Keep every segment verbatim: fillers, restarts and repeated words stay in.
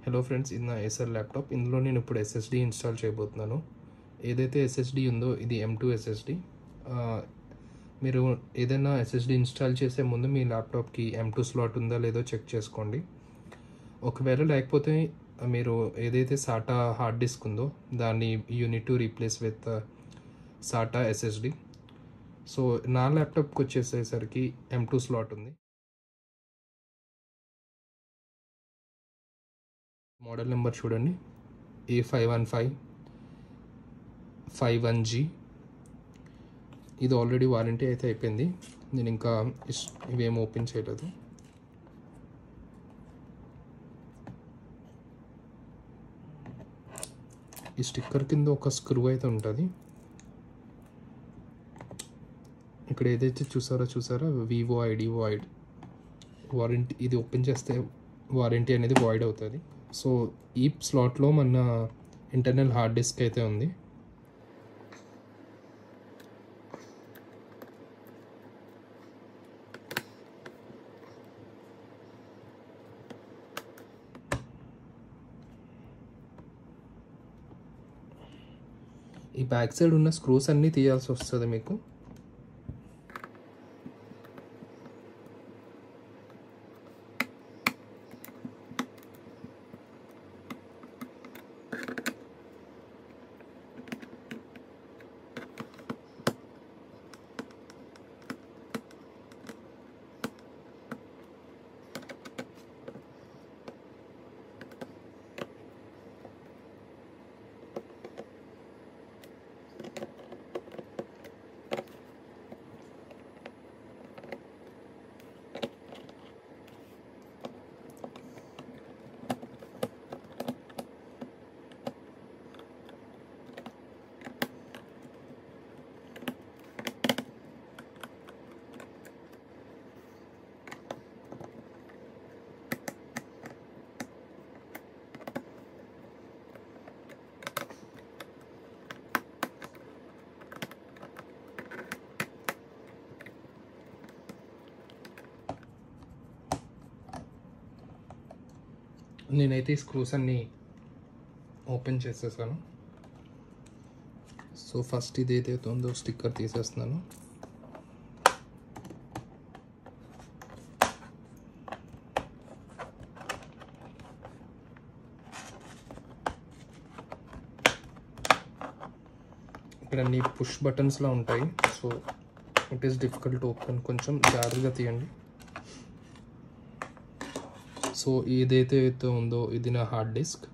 Hello friends, ఇది నా Acer laptop. ఇందులో నేను ఇప్పుడు ఎస్ఎస్డి ఇన్స్టాల్ చేయబోతున్నాను. ఏదైతే ఎస్ఎస్డి ఉందో ఇది ఎం టూ ఎస్ఎస్డి. మీరు ఏదైనా ఎస్ఎస్డి ఇన్స్టాల్ చేసే ముందు మీ ల్యాప్టాప్కి ఎం టూ స్లాట్ ఉందా లేదో చెక్ చేసుకోండి. ఒకవేళ లేకపోతే మీరు ఏదైతే సాటా హార్డ్ డిస్క్ ఉందో దాన్ని unit to replace with SATA SSD. So నా ల్యాప్టాప్కి వచ్చేసేసరికి ఎం టూ స్లాట్ ఉంది. మోడల్ నెంబర్ చూడండి, A five one five five one G. ఇది ఆల్రెడీ వారంటీ అయితే అయిపోయింది. నేను ఇంకా ఇవేం ఓపెన్ చేయలేదు. ఈ స్టిక్కర్ కింద ఒక స్క్రూ అయితే ఉంటుంది. ఇక్కడ ఏదైతే చూసారో చూసారా వివో ఐడి వాయిడ్ వారంటీ. ఇది ఓపెన్ చేస్తే వారంటీ అనేది వాయిడ్ అవుతుంది. సో ఈ స్లాట్లో మన ఇంటర్నల్ హార్డ్ డిస్క్ అయితే ఉంది. ఈ బ్యాక్ సైడ్ ఉన్న స్క్రూస్ అన్నీ తీయాల్సి వస్తుంది మీకు. నేనైతే ఈ స్క్రూస్ అన్నీ ఓపెన్ చేసేసాను. సో ఫస్ట్ ఇది ఏదైతే ఉందో స్టిక్కర్ తీసేస్తున్నాను. ఇక్కడ అన్ని పుష్ బటన్స్లా ఉంటాయి. So it is difficult open. కొంచెం జాగ్రత్తగా తీయండి. సో ఏదైతే అయితే ఉందో ఇది నా హార్డ్ డిస్క్.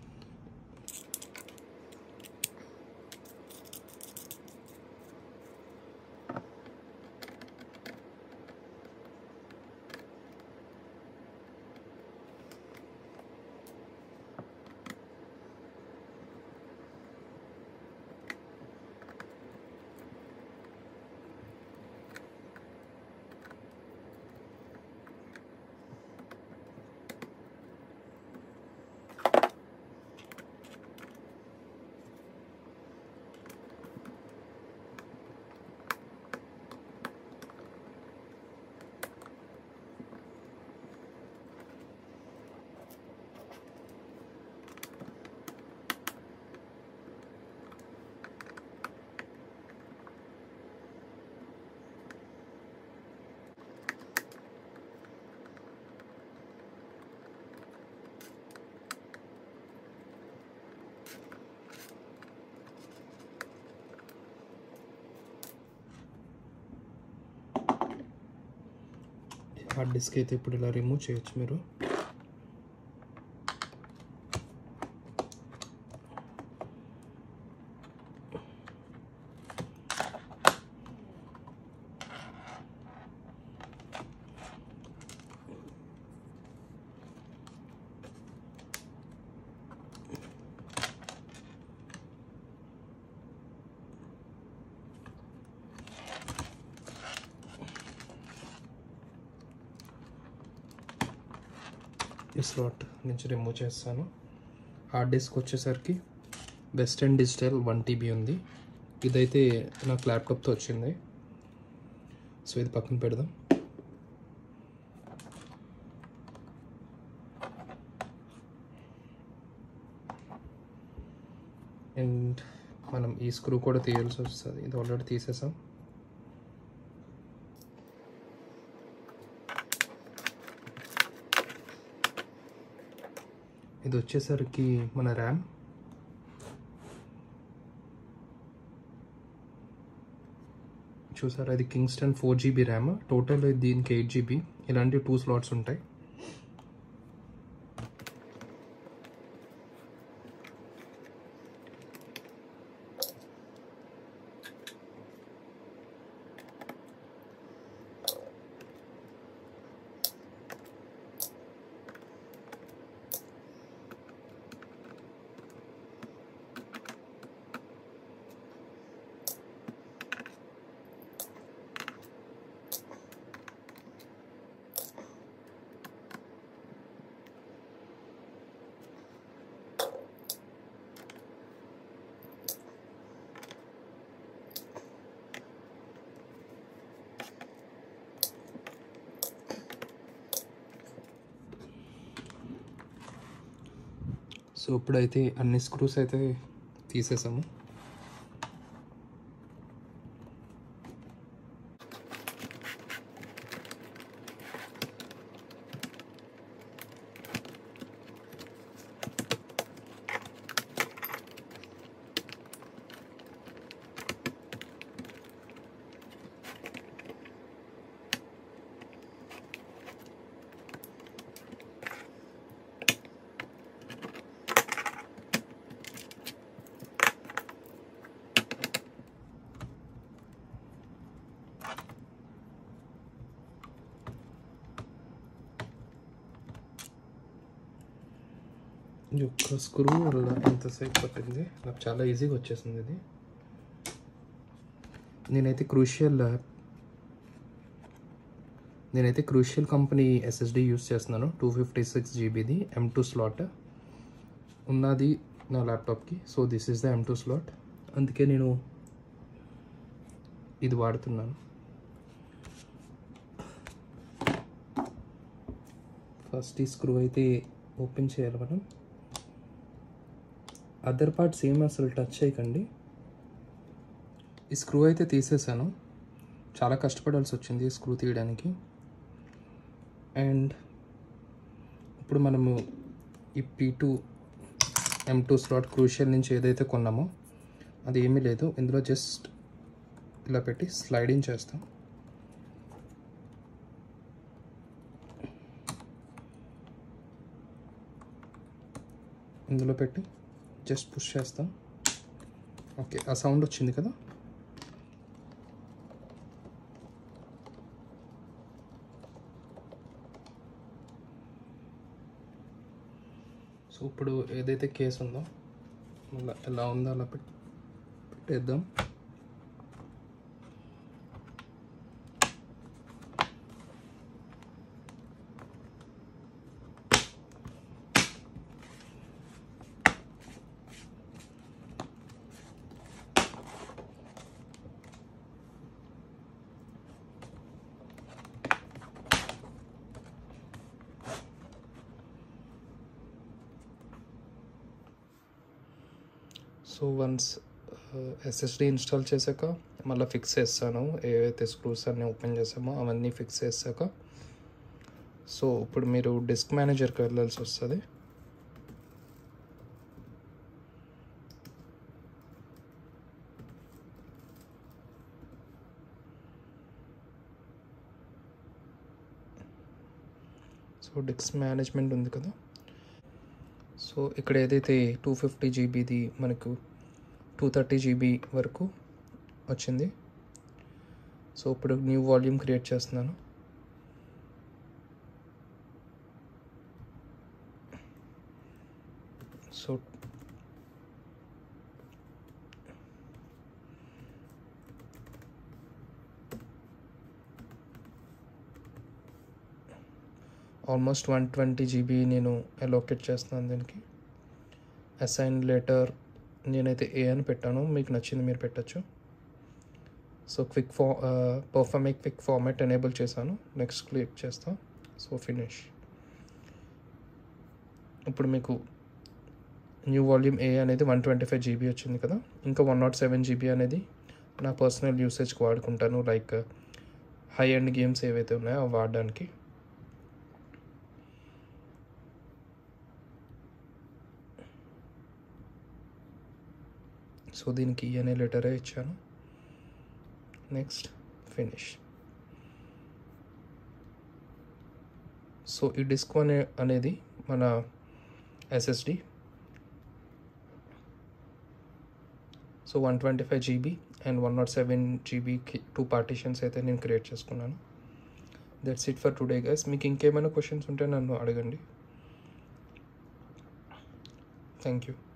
హార్డ్ డిస్క్ అయితే ఇప్పుడు ఇలా రిమూవ్ చేయొచ్చు మీరు. ఈ స్లాట్ నుంచి రిమూవ్ చేస్తాను. హార్డ్ డిస్క్ వచ్చేసరికి వెస్టర్న్ డిజిటల్ వన్ టీబీ ఉంది. ఇదైతే నాకు ల్యాప్టాప్తో వచ్చింది. సో ఇది పక్కన పెడదాం. అండ్ మనం ఈ స్క్రూ కూడా తీయాల్సి వస్తుంది. ఇది ఆల్రెడీ తీసేసాం. ఇది వచ్చేసరికి మన ర్యామ్. చూసారా, ఇది Kingston four GB RAM. Total దీనికి ఎయిట్ జీబీ. ఇలాంటి టూ స్లాట్స్ ఉంటాయి. సో ఇప్పుడైతే అన్ని స్క్రూస్ అయితే తీసేసాము. ఈ ఒక్క స్క్రూ వల్ల ఎంతసేపు పట్టింది. నాకు చాలా ఈజీగా వచ్చేసింది ఇది. నేనైతే క్రూషియల్ నేనైతే క్రూషియల్ కంపెనీ ఎస్ఎస్డి యూస్ చేస్తున్నాను. టూ ఫిఫ్టీ సిక్స్ జీబీది ఎం టూ స్లాట్ ఉన్నది నా ల్యాప్టాప్కి. So this is the M two slot. అందుకే నేను ఇది వాడుతున్నాను. ఫస్ట్ ఈ స్క్రూ అయితే ఓపెన్ చేయాలి మనం. అదర్ పార్ట్స్ ఏం అసలు టచ్ చేయకండి. ఈ స్క్రూ అయితే తీసేసాను. చాలా కష్టపడాల్సి వచ్చింది ఈ స్క్రూ తీయడానికి. అండ్ ఇప్పుడు మనము ఈ P two M two slot Crucial నుంచి ఏదైతే కొన్నామో అది ఏమీ లేదు. ఇందులో జస్ట్ ఇలా పెట్టి స్లైడింగ్ చేస్తాం. ఇందులో పెట్టి జస్ట్ పుష్ చేస్తాం. ఓకే, ఆ సౌండ్ వచ్చింది కదా. సో ఇప్పుడు ఏదైతే కేసు ఉందో మళ్ళీ ఎలా ఉందో అలా పెట్టి పెట్టేద్దాం. సో వన్స్ ఎస్ఎస్డి ఇన్స్టాల్ చేశాక మళ్ళీ ఫిక్స్ చేస్తాను. ఏవైతే స్క్రూస్ అన్నీ ఓపెన్ చేసామో అవన్నీ ఫిక్స్ చేశాక సో ఇప్పుడు మీరు డిస్క్ మేనేజర్కి వెళ్ళాల్సి వస్తుంది. సో డిస్క్ మేనేజ్మెంట్ ఉంది కదా. సో ఇక్కడ ఏదైతే టూ ఫిఫ్టీ జీబీది మనకు టూ థర్టీ జీబీ వరకు వచ్చింది. సో ఇప్పుడు న్యూ వాల్యూమ్ క్రియేట్ చేస్తున్నాను. So almost one twenty GB నేను అలోకేట్ చేస్తున్నాను దీనికి. అసైన్ లేటర్ నేనైతే ఏ అని పెట్టాను, మీకు నచ్చింది మీరు పెట్టచ్చు. సో క్విక్ ఫా పర్ఫార్మెట్ క్విక్ ఫార్మాట్ ఎనేబుల్ చేశాను. నెక్స్ట్ క్లిక్ చేస్తాం. So finish. ఇప్పుడు మీకు న్యూ వాల్యూమ్ ఏ అనేది వన్ ట్వంటీ ఫైవ్ జీబీ వచ్చింది కదా, ఇంకా వన్ నాట్ సెవెన్ జీబీ అనేది నా పర్సనల్ యూసేజ్కి వాడుకుంటాను, లైక్ హై ఎండ్ గేమ్స్ ఏవైతే ఉన్నాయో అవి వాడడానికి. సో దీనికి ఈ అనే లెటరే ఇచ్చాను. Next finish. సో ఈ డిస్క్ అనే అనేది మన SSD. So one twenty five GB and one not seven జీబీకి టూ పార్టీషన్స్ అయితే నేను క్రియేట్ చేసుకున్నాను. That's it for today guys. మీకు ఇంకేమైనా క్వశ్చన్స్ ఉంటే నన్ను అడగండి. Thank you.